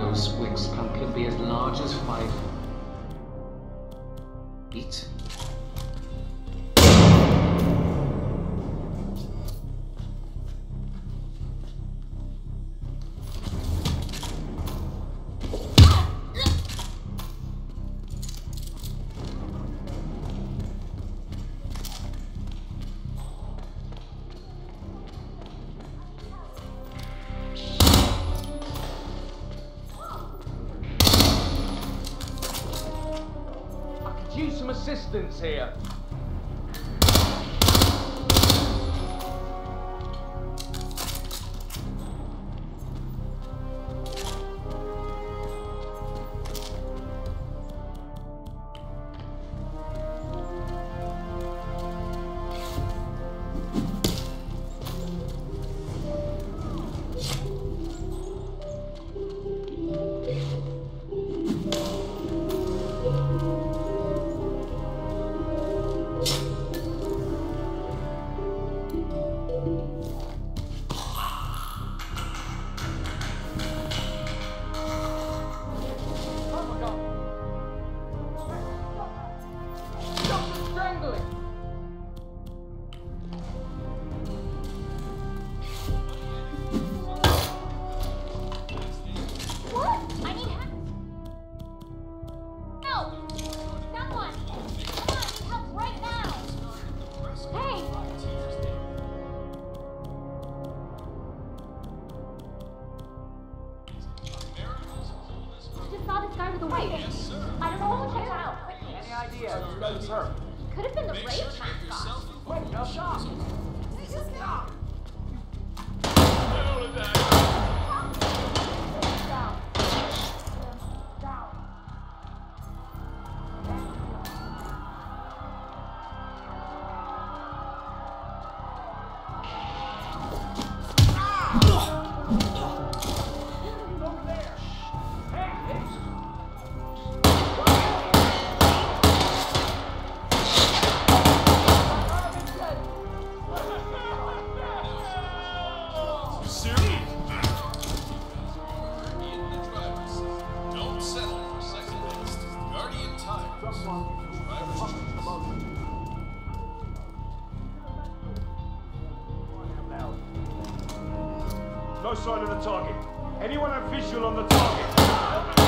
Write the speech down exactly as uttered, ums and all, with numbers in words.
Those wicks can be as large as five feet. Use some assistance here. Yes, sir. I don't know what check out. Any idea who knows her? Could have been the Make rave sure to mascot. make yourself Wait, no, stop. Stop. No sign of the target. Anyone have visual on the target?